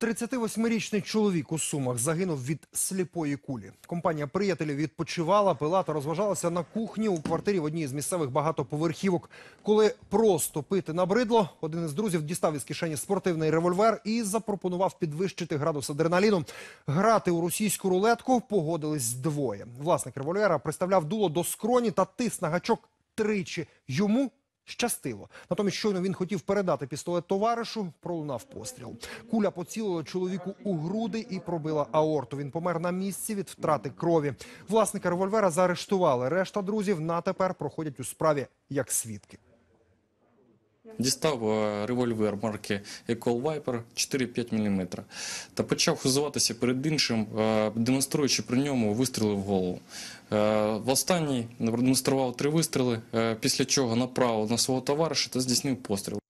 38-річний чоловік у Сумах загинув від сліпої кулі. Компанія приятелів відпочивала, пила та розважалася на кухні у квартирі в одній з місцевих багатоповерхівок. Коли просто пити набридло, один із друзів дістав із кишені спортивний револьвер і запропонував підвищити градус адреналіну. Грати у російську рулетку погодились двоє. Власник револьвера приставляв дуло до скроні та тис на гачок тричі. Йому щастило. Натомість щойно він хотів передати пістолет товаришу, пролунав постріл. Куля поцілила чоловіку у груди і пробила аорту. Він помер на місці від втрати крові. Власника револьвера заарештували. Решта друзів на тепер проходять у справі як свідки. Дістав револьвер марки Ecol Viper 4,5 мм та почав хизуватися перед іншим, демонструючи при ньому вистріли в голову. В останній продемонстрував 3 вистріли, після чого направив на свого товариша та здійснив постріл.